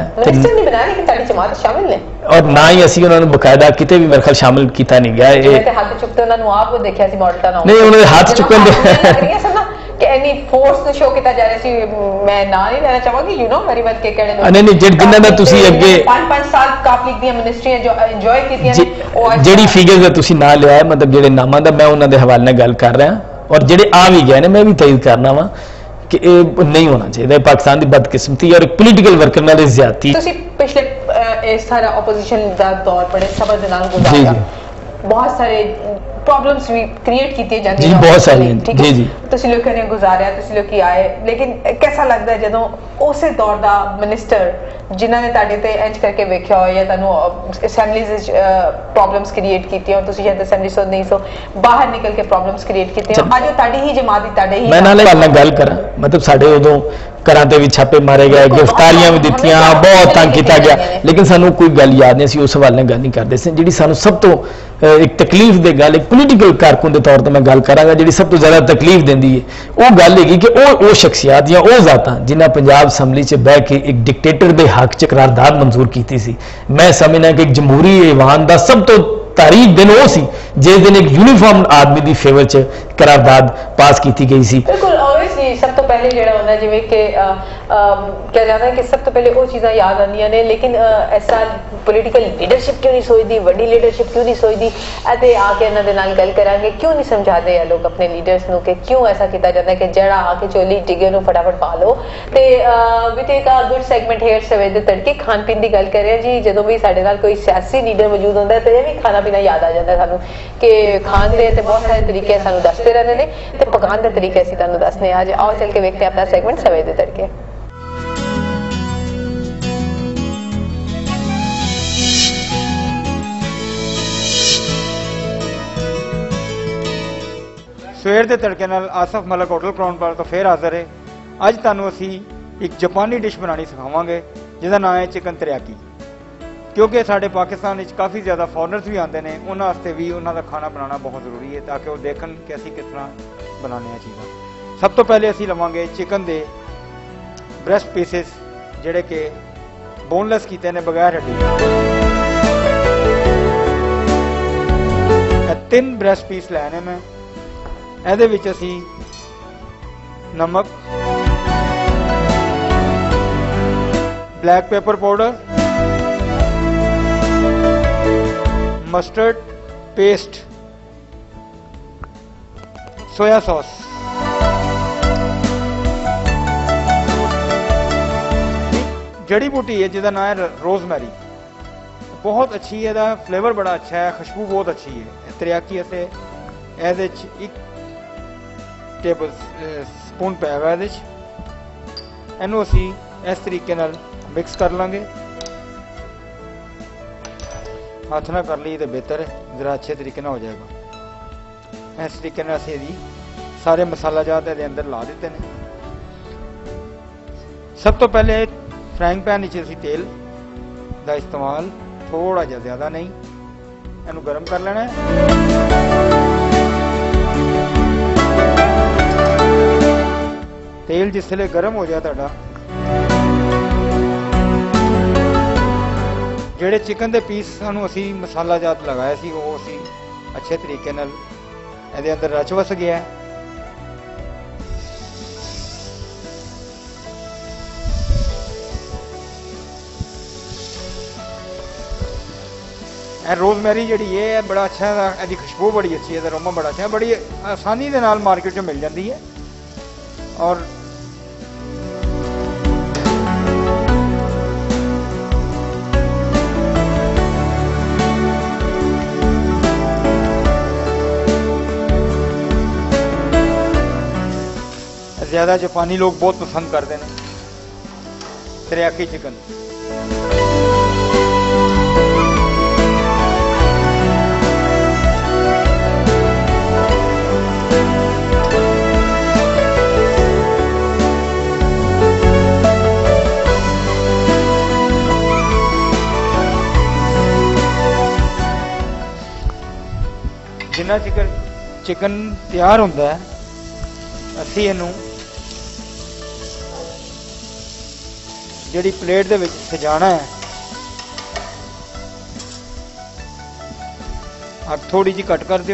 ਔਰ ਨਾ ਹੀ ਅਸੀਂ ਉਹਨਾਂ ਨੂੰ ਬਕਾਇਦਾ ਕਿਤੇ ਵੀ ਮੇਰੇ ਖਿਆਲ ਸ਼ਾਮਿਲ ਕੀਤਾ ਨਹੀਂ ਗਿਆ। ਇਹ ਹੱਥ ਚੁੱਕਦੇ ਉਹਨਾਂ ਨੂੰ ਆਪ ਦੇਖਿਆ ਸੀ ਮਾਡਲ ਨਹੀਂ, ਉਹਨਾਂ ਦੇ ਹੱਥ ਚੁੱਕਣ ਦੇ ਕਿ ਇੰਨੀ ਫੋਰਸ ਨੂੰ ਸ਼ੋ ਕੀਤਾ ਜਾ ਰਿਹਾ ਸੀ। ਮੈਂ ਨਾਂ ਨਹੀਂ ਲੈਣਾ ਚਾਹਾਂਗੀ, ਯੂ نو ਵੈਰੀ ਵੈਲ ਕਿ ਕਿਹੜੇ ਲੋਕ ਨਹੀਂ ਜਿਨ੍ਹਾਂ ਦਾ ਤੁਸੀਂ ਅੱਗੇ 5 ਸਾਲ ਕਾਫ ਲੀਗ ਦੀਆਂ ਮਿਨਿਸਟਰੀਆਂ ਜੋ ਇੰਜੋਏ ਕੀਤੀਆਂ ਨੇ, ਉਹ ਜਿਹੜੀ ਫਿਗਰਸ ਦਾ ਤੁਸੀਂ ਨਾਂ ਲਿਆ ਹੈ, ਮਤਲਬ ਜਿਹੜੇ ਨਾਮਾਂ ਦਾ ਮੈਂ ਉਹਨਾਂ ਦੇ ਹਵਾਲੇ ਨਾਲ ਗੱਲ ਕਰ ਰਿਹਾ ਔਰ ਜਿਹੜੇ ਆ ਵੀ ਗਏ ਨੇ ਮੈਂ ਵੀ ਤਇਦ ਕਰਨਾ ਵਾ ਕਿ ਇਹ ਨਹੀਂ ਹੋਣਾ ਚਾਹੀਦਾ। ਪਾਕਿਸਤਾਨ ਦੀ ਬਦਕਿਸਮਤੀ ਔਰ ਇੱਕ ਪੋਲੀਟੀਕਲ ਵਰਕਰ ਨਾਲ ਜ਼ਿਆਦਤੀ। ਤੁਸੀਂ ਪਿਛਲੇ ਇਸ ਸਾਰਾ ਆਪੋਜੀਸ਼ਨ ਦਾ ਦੌਰ ਬੜੇ ਸਬਰ ਦੇ ਨਾਲ ਗੁਜ਼ਾਰਿਆ, ਬਹੁਤ ਸਾਰੇ प्रॉब्लम्स भी क्रिएट की जाती जी, बहुत सारी जी जी तुसी लोगों ने गुजारिया, तुसी लोग आए, लेकिन कैसा लगता है जदों उस दौर दा मिनिस्टर जिन्होंने तुहाडे ते इंज करके वेख्या हो या तुहानू असैंबलीज़ विच प्रॉब्लम्स क्रिएट कीती और तुसी शायद असैंबली सो नहीं सो बाहर निकल के प्रॉब्लम्स क्रिएट कीते हो, अज तुहाडी ही जमात दी तुहाडे ही। मैं नाले गल करा, मतलब साडे उदों घरां ते भी छापे मारे गए, गिरफ्तारियां भी दित्तियां, बहुत तंग किया गया, लेकिन सानू कोई गल याद नहीं, असीं उस हवाले गल नहीं करदे सी। जिहड़ी सानू सब तो एक तकलीफ दे गल, एक पोलीटिकल कारकुन के तौर पर मैं गल करांगा, जिहड़ी सब तो ज़्यादा तकलीफ देंदी है वो गल हैगी कि वो शख्सियात या वो जातां जिन्हां पंजाब असैंबली च बह के एक डिक्टेटर के हक च करारदाद मंजूर की सी। मैं समझना कि एक जमहूरी ऐवान का सब तो तारीख दिन वो सी जिस दिन एक यूनीफॉर्म आदमी की फेवर च करारदाद पास की गई सी। बिल्कुल ऑब्वियसली सब तो पहले जो होंगे जिवें कि क्या जाता है कि सब तो पहले वो चीज़ां याद आंदियां ने, लेकिन ऐसा पोलीटिकल लीडरशिप क्यों नहीं सोचती, वड्डी लीडरशिप क्यों नहीं सोचती, ते आके इन्हां दे नाल गल करांगे क्यों नहीं समझाते ये लोग अपने लीडर्स नूं कि क्यों ऐसा किया जाता है कि जड़ा आके चोली टिगे नूं फटाफट पा लो। ते we take a good segment here सवेर दे तड़के खान पीन की गल कर रहे हैं जी। जदों भी साडे नाल कोई सियासी लीडर मौजूद होंदा है तो ये भी खाना पीना याद आ जाता है सानू कि खान दे ते बहुत सारे तरीके सानू दसते रहंदे ने ते पकान दे तरीके असीं तुहानू दसने। आज आओ चल के वेखते हैं अपना सेगमेंट सवेर दे तड़के। ਸਵੇਰ ਦੇ ਤੜਕੇ ਨਾਲ ਆਸਫ ਮਲਕ ਹੋਟਲ ਕਰਾਉਣ ਪਾਰ ਤੋਂ ਫੇਰ ਹਾਜ਼ਰ ਹੈ। ਅੱਜ ਤੁਹਾਨੂੰ ਅਸੀਂ ਇੱਕ ਜਾਪਾਨੀ ਡਿਸ਼ ਬਣਾਉਣੀ ਸਿਖਾਵਾਂਗੇ ਜਿਹਦਾ ਨਾਮ ਹੈ ਚਿਕਨ ਤਰਿਆਕੀ। ਕਿਉਂਕਿ ਸਾਡੇ ਪਾਕਿਸਤਾਨ ਵਿੱਚ ਕਾਫੀ ਜ਼ਿਆਦਾ ਫੋਰਨਰਸ ਵੀ ਆਉਂਦੇ ਨੇ, ਉਹਨਾਂ ਵਾਸਤੇ ਵੀ ਉਹਨਾਂ ਦਾ ਖਾਣਾ ਬਣਾਉਣਾ ਬਹੁਤ ਜ਼ਰੂਰੀ ਹੈ ਤਾਂ ਕਿ ਉਹ ਦੇਖਣ ਕਿ ਅਸੀਂ ਕਿਸ ਤਰ੍ਹਾਂ ਬਣਾਉਂਦੇ ਹਾਂ ਚੀਜ਼ਾਂ। ਸਭ ਤੋਂ ਪਹਿਲੇ ਅਸੀਂ ਲਵਾਂਗੇ ਚਿਕਨ ਦੇ ਬ੍ਰੈਸਟ ਪੀਸਿਸ ਜਿਹੜੇ ਕਿ ਬੋਨਲੈਸ ਕੀਤੇ ਨੇ, ਬਗੈਰ ਹੱਡੀ। ਇਹ 3 ਬ੍ਰੈਸਟ ਪੀਸ ਲੈਣੇ ਮੈਂ। ਇਹਦੇ ਵਿੱਚ ਅਸੀਂ ਨਮਕ, black pepper powder, mustard paste, soya sauce, जड़ी बूटी है जिसका नाम है रोजमेरी, बहुत अच्छी है, इसका फ्लेवर बड़ा अच्छा है, खुशबू बहुत अच्छी है। तरियाकी ऐसे एक टेबल स्पून पाया हुआ इनू असी इस तरीके नाल मिक्स कर लांगे। हाथ ना कर ली तो बेहतर है, जरा अच्छे तरीके हो जाएगा। इस तरीके असी सारे मसाला जात अंदर ला देते हैं। सब तो पहले फ्राइंग पैन असी तेल का इस्तेमाल थोड़ा जिहा ज़्यादा नहीं, इनू गर्म कर लेना है। तेल जिसले गर्म हो जाए तुहाडा, ਜਿਹੜੇ चिकन के पीस सानू असी मसाला जात लगाया सी वो असी अच्छे तरीके नाल ਇਹਦੇ अंदर रच वस गया है। रोजमेरी जी है बड़ा अच्छा है, इसकी खुशबू बड़ी अच्छी है, अरोमा बड़ा अच्छा है, बड़ी आसानी के नाल मार्केट में मिल जाती है। और ज़्यादा जापानी लोग बहुत पसंद करते हैं तरियाकी चिकन। ਜਿੰਨਾ ਚਿਕਰ ਚਿਕਨ ਤਿਆਰ ਹੁੰਦਾ ਹੈ ਅਸੀਂ ਇਹਨੂੰ ਜਿਹੜੀ ਪਲੇਟ ਦੇ ਵਿੱਚ ਸਜਾਣਾ ਹੈ आप थोड़ी जी कट कर दो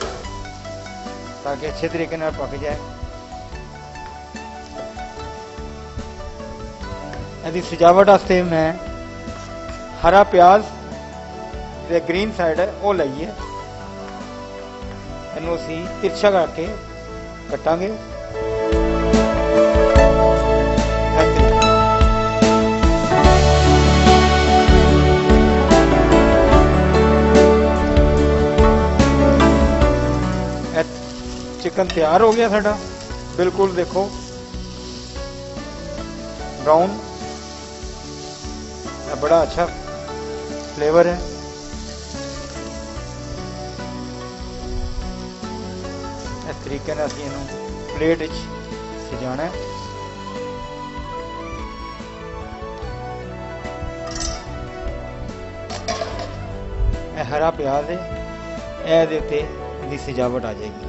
ताकि अच्छे तरीके ਨਾਲ पक जाए। ਇਹਦੀ ਸਜਾਵਟ ਵਾਸਤੇ मैं हरा प्याज ਤੇ ग्रीन साइड है वो लईए ਇਹਨੂੰ ਅਸੀਂ ਤਿਰਛਾ ਕਰਕੇ ਕੱਟਾਂਗੇ। चिकन तैयार हो गया साडा बिल्कुल, देखो ब्राउन, बड़ा अच्छा फ्लेवर है। इस तरीके ਨਾਲ ਅਸੀਂ ਇਹਨੂੰ ਪਲੇਟ ਵਿੱਚ ਸਜਾਣਾ ਹੈ। ਇਹ ਹਰਾ ਪਿਆਜ਼ ਹੈ, ਇਹਦੇ ਉੱਤੇ ਇਹਦੀ ਸਜਾਵਟ ਆ ਜਾਏਗੀ।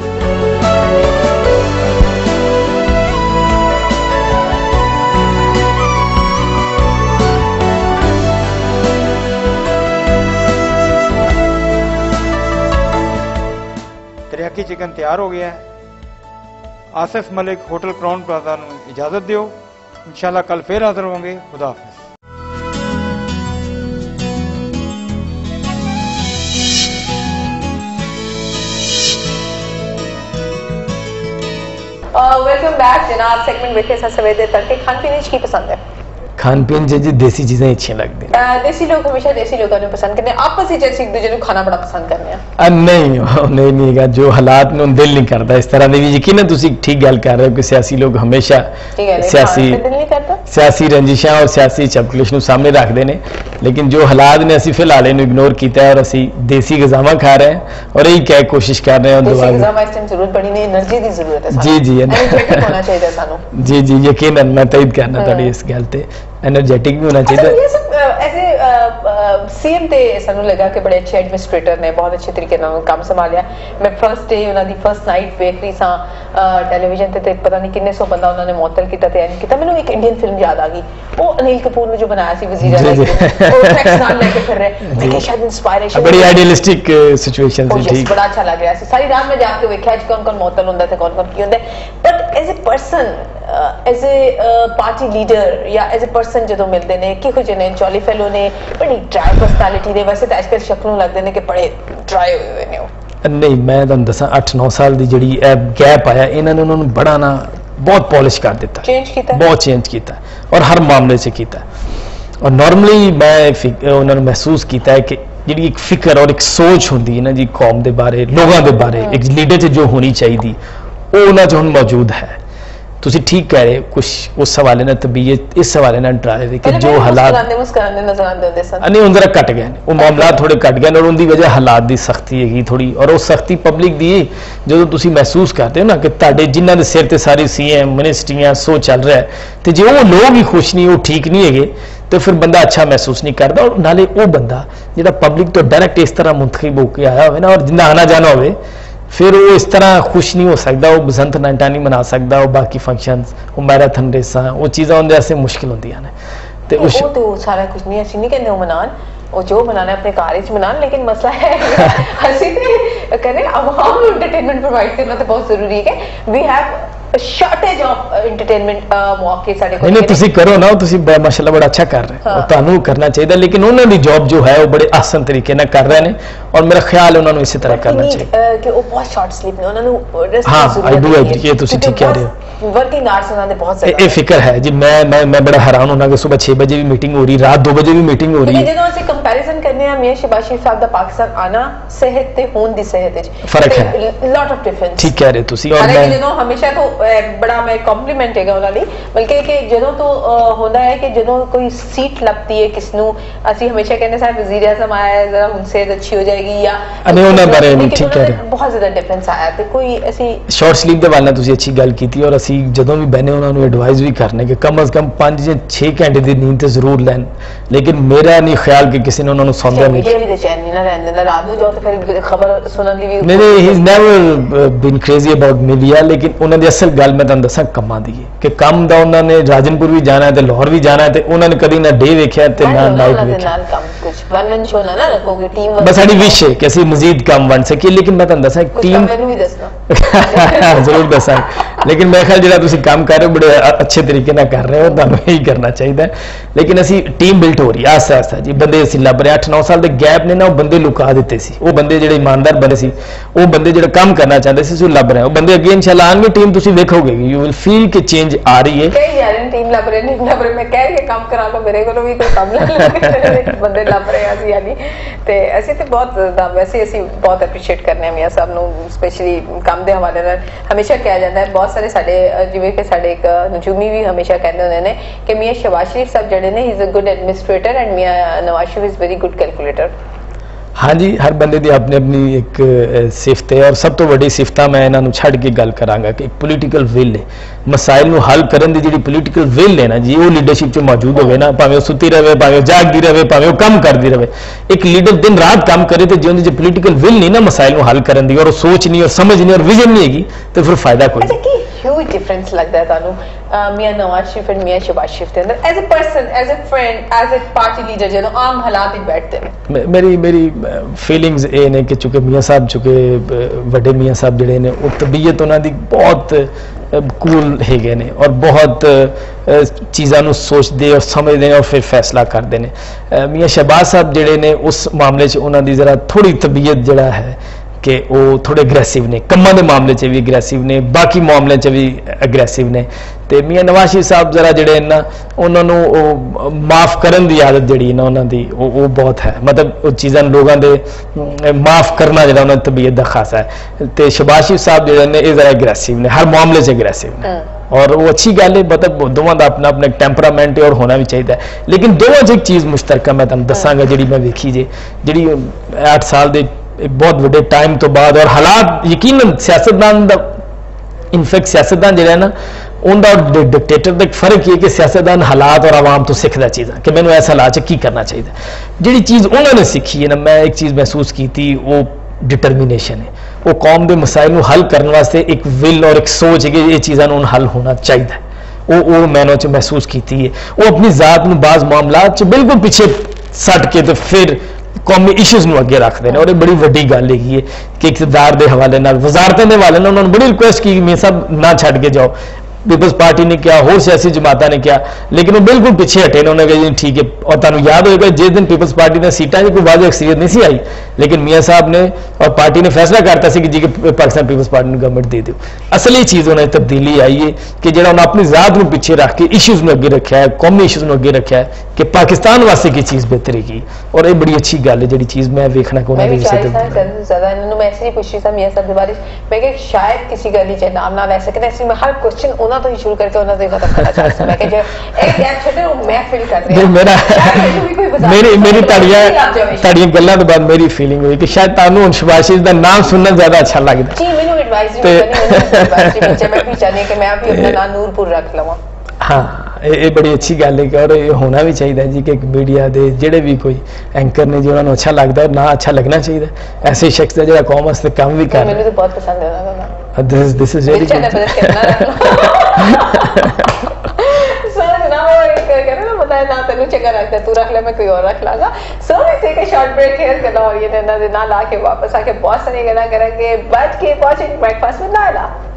teriyaki चिकन तैयार हो गया है। Asif Malik hotel Crowne Plaza ਨੂੰ इजाजत दियो। इंशाल्लाह कल फिर हाजिर होंगे। खुदा हाफिज। वेलकम बैक जनाब। सेगमेंट वेखे सवेरे तड़के खान पीने की पसंद है? खान पीन जी देसी चीजें अच्छी लगती हैं। देसी लोग हमेशा देसी लोगों को पसंद करते हैं। आपस में जैसे एक दूसरे को खाना बड़ा पसंद करते हैं। नहीं जो हालात में दिल नहीं करता इस तरह की। यकीन है तुसी ठीक गल कर रहे हो कि सियासी लोग हमेशा सियासी रंजिशां और सियासी चपकलिश नूं सामने रखते हैं, लेकिन जो हालात ने असीं फिलहाल इहनूं इग्नोर किया है और असीं देसी गज़ावां खा रहे हैं और यही क्या कोशिश कर रहे हैं। जी जी यकीनन मैं तईद करना तुहाडी इस गल ते, एनर्जेटिक भी होना चाहिए। ऐसे सीएम ते सानू लगा कि बड़े अच्छे एडमिनिस्ट्रेटर ने, बहुत अच्छे तरीके नाल काम संभालिया। मैं फर्स्ट डे उन्हां दी फर्स्ट नाइट वेख रही सां टेलीविजन ते पता नहीं किन्ने सौ बंदा उन्होंने मुअत्तल किया ते एंड किया। मैनूं एक इंडियन फिल्म याद आ गई, वो अनिल कपूर ने जो बनाया सी वज़ीर आज़म, वो टैक्स नाल लेके फिर रहे। मैं शायद इंस्पायरेशन बड़ी आइडियलिस्टिक सिचुएशन थी। ठीक, बड़ा अच्छा लग रहा सी। सारी रात में जाके वेख्या कौन-कौन मुअत्तल हुंदा ते कौन-कौन की हुंदा। But as a person, as a party leader या एज ए पर्सन जो मिलते हैं किहो जे ने, जॉली फेलो ने, बड़ी ड्राई पर्सनैलिटी ने। वैसे तो आजकल शक्लों लगते हैं कि बड़े ड्राई हुए ने। नहीं मैं तुहानूं दसां 8-9 साल की जिहड़ी गैप आया इन्होंने उन्होंने बड़ा ना बहुत पॉलिश कर दिता, बहुत चेंज किया और हर मामले से किया। और नॉर्मली मैं उन्होंने महसूस किया है कि जी एक फिक्र और एक सोच होंगी है ना जी कौम के बारे, लोगों के बारे, एक लीडर च जो होनी चाहिए वो उन्होंने च हुण मौजूद है। तुसी ठीक कह रहे कुछ उस हवाले ना तबीयत इस हवाले ना ड्राइव है कि जो हालात नहीं उन जरा घट गए, वो मामला थोड़े घट गए और उनकी वजह हालात की सख्ती है थोड़ी। और वो सख्ती पब्लिक दी जो तुसी महसूस करते हो ना कि तुहाडे जिन्हां दे सिर ते सारी सीएम मिनिस्ट्रियां सो चल रहा है, तो जो वो लोग ही खुश नहीं, वो ठीक नहीं है तो फिर बंदा अच्छा महसूस नहीं करता। और नाले वो बंदा जिहड़ा पब्लिक तो डायरैक्ट इस तरह मुंतखब होकर आया हो ना और जिंदा आना जाना हो, फिर वो इस तरह खुश नहीं हो सकता, वो बसंत नाइटा नहीं मना सकता, वो बाकी फंक्शंस, वो मैराथन रेसा, वो चीज़ां उनदे वास्ते मुश्किल होंदियां ने। ते वो तो सारा कुछ नहीं, असीं नहीं कहंदे वो मनान, वो जो मनाना अपने कार च मनान। लेकिन मसला है असीं ते कहने आवाम नूं एंटरटेनमेंट प्रोवाइड करना तो बहुत जरूरी है। We have shortage of entertainment मौके साडे कोल। नहीं तुसी करो ना, तुसी माशाल्लाह बड़ा अच्छा कर रहे हो, तुहानू करना चाहिए। लेकिन उन्होंने दी जॉब जो है वो बड़े आसान तरीके ना कर रहे हैं और मेरा ख्याल है उन्होंने इसी तरह करना चाहिए कि वो बहुत शॉर्ट स्लीप ने उन्होंने रेस्ट। हाँ आई डू एग्री, ये तुसी ठीक कह रहे हो। वर्किंग आवर्स उन्होंने बहुत ज्यादा ये फिक्र है जी। मैं बड़ा हैरान होना कि सुबह 6 बजे भी मीटिंग हो रही, रात 2 बजे भी मीटिंग हो रही है। ਜਦੋਂ ਅਸੀਂ ਕੰਪੈਰੀਜ਼ਨ ਕਰਨੇ ਆ ਮੀਆਂ ਸ਼ਹਿਬਾਜ਼ ਸ਼ਰੀਫ ਸਾਹਿਬ ਦਾ ਪਾਕਿਸਤਾਨ ਆਣਾ ਸਿਹਤ ਤੇ ਹੋਣ ਦੀ ਸਿਹਤ ਵਿੱਚ ਫਰਕ ਹੈ, ਲੋਟ ਆਫ ਡਿਫਰੈਂਸ। ਠੀਕ ਕਹਿ ਰਹੇ ਤੁਸੀਂ। और मैं ਜਦੋਂ ਹਮੇਸ਼ਾ ਤੋਂ ਬੜਾ ਮੈਂ ਕੰਪਲੀਮੈਂਟ ਹੈਗਾ ਉਹਨਾਂ ਲਈ, ਬਲਕਿ ਕਿ ਜਦੋਂ ਤੋਂ ਹੁੰਦਾ ਹੈ ਕਿ ਜਦੋਂ ਕੋਈ ਸੀਟ ਲੱਭਦੀ ਹੈ ਕਿਸ ਨੂੰ, ਅਸੀਂ ਹਮੇਸ਼ਾ ਕਹਿੰਦੇ ਸਾਹਿਬ ਵਜ਼ੀਰ ਆਜ਼ਮ ਆਇਆ ਹੈ, ਜ਼ਰਾ ਹੁਣ ਸਿਹਤ अच्छी हो जाएगी, जाएगी या नहीं उन्होंने बारे नहीं ठीक कह रहे बहुत ज्यादा डिफरेंस आया ते कोई ऐसी शॉर्ट स्लीप ਦੇ ਵਾਲ ਨਾਲ ਤੁਸੀਂ ਅੱਛੀ ਗੱਲ ਕੀਤੀ ਔਰ ਅਸੀਂ ਜਦੋਂ ਵੀ ਬਹਿਨੇ ਉਹਨਾਂ ਨੂੰ ਐਡਵਾਈਸ ਵੀ ਕਰਨੇ ਕਿ ਕਮ ਅਜ਼ ਕਮ 5 ਜਾਂ 6 ਘੰਟੇ ਦੀ ਨੀਂਦ ਤੇ ਜ਼ਰੂਰ ਲੈਣ ਲੇਕਿਨ ਮੇਰਾ ਨਹੀਂ ਖਿਆਲ ਕਿ ਕਿਸੇ ਨੇ ਉਹਨਾਂ ਨੂੰ ਸੌਂਦਿਆ ਨਹੀਂ ਵੀ ਚੈਨ ਨਹੀਂ ਨਾ ਰਹਿੰਦੇ ਨਾ ਰਾਤ ਨੂੰ ਜਾਓ ਤੇ ਫਿਰ ਖਬਰ ਸੁਣਨ ਦੀ ਵੀ ਨਹੀਂ he is never been crazy about media ਲੇਕਿਨ ਉਹਨਾਂ ਦੀ ਅਸਲ ਗੱਲ ਮੈਂ ਤੁਹਾਨੂੰ ਦੱਸਾਂ ਕੰਮਾਂ ਦੀ ਹੈ ਕਿ ਕੰਮ ਦਾ ਉਹਨਾਂ ਨੇ ਰਾਜਨਪੁਰ ਵੀ ਜਾਣਾ ਹੈ ਤੇ ਲਾਹੌਰ ਵੀ ਜਾਣਾ ਹੈ ਤੇ ਉਹਨਾਂ ਨੇ ਕਦੀ ਨਾ ਡੇ ਵੇਖਿਆ ਤੇ ਨਾ ਨਾਈਟ ਵੇਖਿਆ ਕੁਝ ਵਨ ਸ਼ੋ ਨਾ ਰੱਖੋਗੇ ਟੀਮ ਬਸ ਸਾਡੀ ਵਿਸ਼ ਹੈ ਕਿ ਅਸੀਂ ਮਜ਼ੀਦ ਕੰਮ ਬਣ ਸਕੀਏ ਲੇਕਿਨ ਮੈਂ ਤੁਹਾਨੂੰ ਦੱਸਾਂ ਟੀਮ ਮੈਨੂੰ ਵੀ ਦੱਸਣਾ ਜ਼ਰੂਰ ਦੱਸਾਂ ਲੇਕਿਨ ਮੈਂ ਖਿਆਲ ਜਿਹੜਾ ਤੁਸੀਂ ਕੰਮ ਕਰ ਰਹੇ ਹੋ ਬੜੇ ਅੱਛੇ ਤਰੀਕੇ ਨਾਲ ਕਰ ਰਹੇ ਹੋ ਤੁਹਾਨੂੰ ਇਹੀ ਕਰਨਾ ਚਾਹੀਦਾ ਲੇਕਿਨ ਅਸੀਂ ਟੀਮ ਬਿਲਟ ਹੋ ਰਹੀ ਆਸਤਾ ਆਸਤਾ ਜੀ ਬੰਦੇ ਅਸੀਂ ਲੱਭ ਰਹੇ 8-9 ਸਾਲ ਦੇ ਗੈਪ ਨੇ ਨਾ ਉਹ ਬੰਦੇ ਲੁਕਾ ਦਿੱਤੇ ਸੀ ਉਹ ਬੰਦੇ ਜਿਹੜੇ ਇਮਾਨਦਾਰ ਬੰਦੇ ਸੀ ਉਹ ਬੰਦੇ ਜਿਹੜੇ ਕੰਮ ਕਰਨਾ ਚਾਹੁੰਦੇ ਸੀ ਉਹ ਲੱਭ ਰਹੇ ਉਹ ਬੰਦੇ ਅੱਗੇ ਇਨਸ਼ਾਅੱਲਾ ਆਣਗੇ ਟੀਮ ਤੁਸੀਂ ਵੇਖੋਗੇ ਯੂ ਵਿਲ ਫੀਲ ਕਿ ਚੇਂਜ ਆ ਰਹੀ ਹੈ ਕਈ ਯਾਰ ਟੀਮ ਲੱਭ ਰਹੇ ਨਹੀਂ ਲੱਭ ਰਹੇ ਮੈਂ ਕਹਿ ਰਹੀ ਕੰਮ ਕਰਾ ਲਓ ਮੇਰੇ ਕੋਲੋਂ ਵੀ ਕੋਈ ਕੰਮ ਲੈ ਲਓ ਬੰਦੇ ਲੱਭ ਰਹੇ ਅਸੀਂ ਯਾਨੀ ਤੇ ਅਸੀਂ ਤੇ ਬਹੁਤ ਜ਼ਿਆਦਾ ਵੈਸੇ ਅਸੀਂ ਬਹੁਤ ਐਪਰੀਸ਼ੀਏਟ ਕਰਨੇ ਆ ਮੀਆਂ ਸਾਹਿਬ ਨੂੰ ਸਪੈਸ਼ਲੀ ਕੰਮ ਦੇ ਹਵਾਲੇ ਨਾਲ ਹਮੇਸ਼ਾ ਕਿਹਾ ਜਾਂਦਾ ਹੈ ਬਹੁਤ ਸਾਰੇ ਸਾਡੇ ਜਿਵੇਂ ਕਿ ਸਾਡੇ ਇੱਕ ਨਜੂਮੀ ਵੀ ਹਮੇਸ਼ਾ ਕਹਿੰਦੇ ਹੁੰਦੇ ਨੇ ਕਿ ਮੀਆਂ ਸ਼ਹਬਾਜ਼ ਸ਼ਰੀਫ ਸਾਹਿਬ ਜਿਹੜੇ ਨੇ he is a good administrator and Mian Nawaz Sharif is very good calculator हाँ जी हर बंदे की अपनी अपनी एक सिफत है और सब तो वड्डी सिफत मैं इन्हों छड़ के गल करांगा कि एक पोलीटिकल विल है मसाइल नूं हल करन दी जिहड़ी पोलीटिकल विल है ना जी वो लीडरशिप च मौजूद होवे ना भावें सुती रहे भावें जागदी रहे भावें काम करती रहे एक लीडर दिन रात काम करे तो जो उन्हें पोलीटिकल विल नहीं ना मसाइल नूं हल करन दी और सोच नहीं और समझ नहीं और विजन नहीं हैगी तो फिर फायदा कोई नहीं ह्यूज डिफरेंस लगता है तानू मियां नवाज शरीफ और मियां शहबाज शरीफ के अंदर as a person as a friend as a party leader जो आम हालात में बैठते हैं मेरी फीलिंग्स ये ने कि चूंकि मियां साहब चूंकि वड्डे मियां साहब जिहड़े ने वो तबीयत उन्हां दी बहुत कूल हैगे ने और बहुत चीज़ां नूं सोचते और समझते और फिर फैसला करते हैं मियां शहबाज साहब जिहड़े ने उस मामले च उन्हां दी जरा थोड़ी तबीयत जिहड़ा है कि वो थोड़े अग्रैसिव ने कम्मां दे मामले च भी अग्रैसिव ने बाकी मामले च भी अग्रैसिव ने ते मियां नवाज शरीफ साहब जरा जिहड़े ना उन्होंने माफ़ करन दी आदत जिहड़ी ना उन्हां दी वो बहुत है मतलब वो चीज़ां लोगों दे माफ़ करना जिहड़ा उन्हां दी तबीयत दा खासा है ते शहबाज शरीफ साहब जिहड़े ने ये जरा अग्रैसिव ने हर मामले च अग्रैसिव ने और वो अच्छी गल है मतलब दोवां दा अपना अपना टैंपरामेंट है और होना भी चाहिए लेकिन दोवां च एक चीज़ मुश्तरका मैं तुहानूं दस्सांगा जिहड़ी मैं वेखी जे जिहड़ी 8 साल दे एक बहुत बड़े टाइम तो बाद और हालात यकीनन सियासतदान दा इनफैक्ट सियासतदान जिहड़ा ना उनका डिक्टेटर का एक फर्क है कि सियासतदान हालात और आवाम तो सीखता चीज़ा कि मैंने इस हालात की करना चाहिए जी चीज़ उन्होंने सीखी है ना मैं एक चीज़ महसूस की थी वो डिटरमिनेशन है वो कौम के मसाइल को हल करने वास्ते एक विल और एक सोच है कि ये चीज़ों को हल होना चाहिए वो मैंने महसूस की है वो अपनी ज़ात में बाज़ मामलात बिल्कुल पीछे सट के तो फिर कौमी इशूज़ में अगे रखते हैं और ये बड़ी वड्डी गल है कि इकतदार के हवाले वजारतों के हवाले उन्होंने बड़ी रिक्वेस्ट की मैं सब ना छड़ के जाओ पीपल्स पार्टी ने क्या होर सियासी जमाता ने क्या लेकिन वो बिल्कुल पीछे हटे उन्होंने कहा जी ठीक है और तुहानूं याद होगा जिस दिन पीपल्स पार्टी ने सीटां की कोई वाज़ेह अक्सरियत नहीं सी आई लेकिन मियाँ साहब ने और पार्टी ने फैसला करता सी कि जी कि पाकिस्तान पीपल्स पार्टी ने गवर्नमेंट दे दो असली चीज़ उन्हें तब्दीली आई है कि जो उन्हें अपनी ज़ात को पीछे रख के इशूज़ में अगे रखा है कौमी इशूज़ में अगे रखा है कि पाकिस्तान वास्ते की चीज़ बेहतर है और ये बड़ी अच्छी गल है जी चीज़ मैं वेखना कि उन्होंने शायद किसी गल च नाम ना लै सकते मैं हर क्वेश्चन उन्होंने तो ही शुरू करके खत्म करना चाहता मैं फील कर रही मेरी ताड़ियां गल्लां तो बाद मेरी फीलिंग हुई कि शायद तुहानूं शहबाज शरीफ दा नाम सुनना ज्यादा अच्छा लगदा जी मैनूं एडवाइस करनी मैं भी चाहनी कि मैं भी अपना नाम नूरपुर रख लवां हाँ ये बड़ी अच्छी गल है और ये होना भी चाहिए जी कि मीडिया के जेडे भी कोई एंकर ने जो उन्होंने अच्छा लगता है ना अच्छा लगना चाहिए ऐसे शख्स का जो कौम वास्ते काम भी कर मैंने तो बहुत पसंद है दिस इज वेरी बताया ना तेनू चंगा लगता तू रख ले मैं कोई और रख लागा so we take a short break here कलो ये ना ला के वापस आके बहुत सारी गल्लां करेंगे बच के वाचिंग ब्रेकफास्ट विद नायला